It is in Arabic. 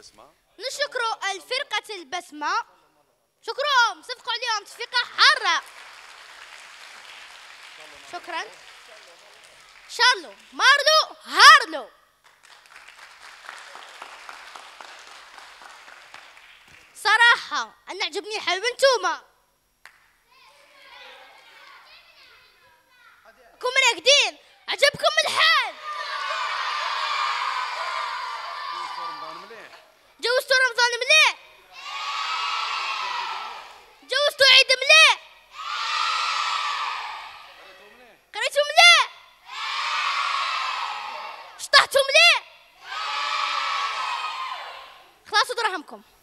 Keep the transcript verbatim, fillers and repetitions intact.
نشكر الفرقة البسمة، شكرهم صفقوا عليهم تصفيقة حارة. شكرا. شارلو مارلو هارلو. صراحة أنا عجبني الحال وانتوما كم راقدين عجبكم الحال؟ جوزتوا رمضان مليح؟ جوزتوا عيد مليح؟ قريتوا مليح؟ شطحتوا مليح؟ خلاصوا دراهمكم.